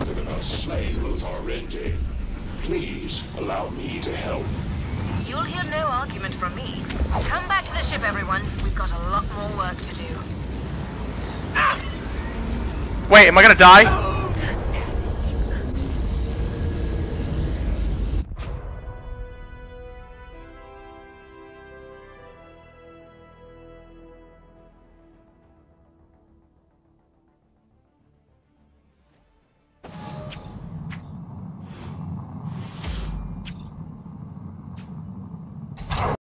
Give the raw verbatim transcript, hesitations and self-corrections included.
instructed about slaying Lothar Rente. Please allow me to help. You'll hear no argument from me. Come back to the ship, everyone. We've got a lot more work to do. Wait, am I gonna die?